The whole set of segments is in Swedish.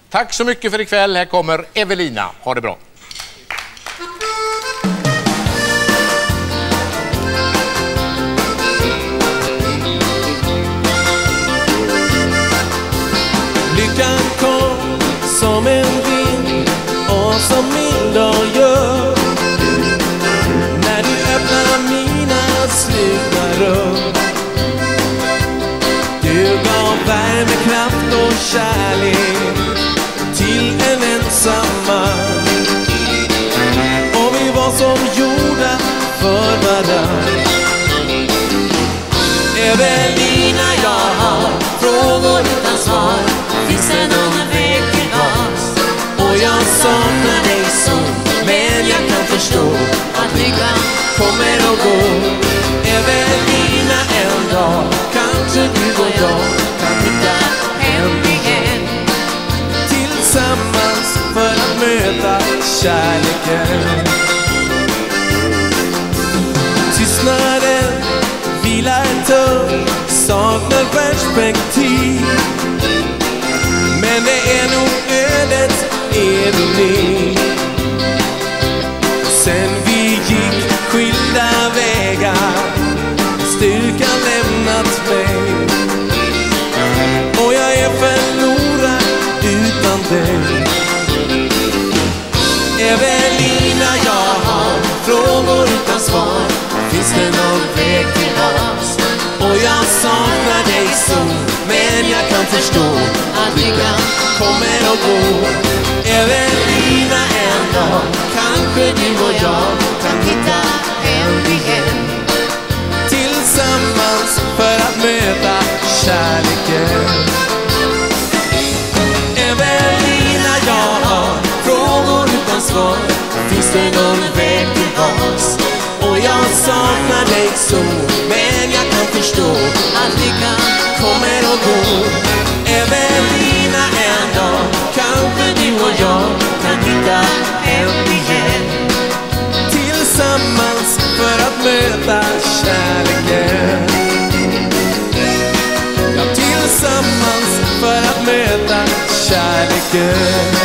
Tack så mycket för ikväll. Här kommer Evelina. Ha det bra. Lyckan kom som en vind och som min dag gör. När du öppnar mina slutna rum. Du gav värme, kraft och kärlek till en ensam man. Och vi var som gjorda för varann. Evelina, jag har frågor utan svar. Finns det någon väg till oss? Och jag saknar dig så, men jag kan förstå att lyckan kommer och går. Evelina, en dag kanske du och jag kan hitta hem igen. Tillsammans för att möta kärleken. Tystnaden vilar tung, saknar perspektiv. Men det är nog ödets ironi. Sen vi gick skilda vägar, styrkan lämnat mig. Och jag är förlorad utan dig. Evelina, jag har frågor utan svar. Finns det någon väg till oss? Och jag saknar dig så, men jag kan förstå att lyckan kommer och går. Evelina, en dag kanske du och jag kan hitta hem igen. Tillsammans för att möta kärleken. Evelina, jag har frågor utan svar. Finns det någon väg till oss? Och jag saknar dig så, men jag kan förstå att lyckan kommer och går. Evelina, en dag kanske du och jag kan hitta hem igen. Tillsammans för att möta kärleken. Ja, tillsammans för att möta kärleken.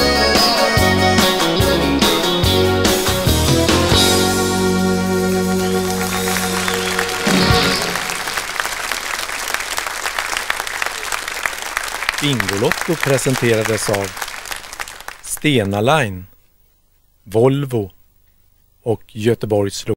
Bingolotto presenterades av Stena Line, Volvo och Göteborgs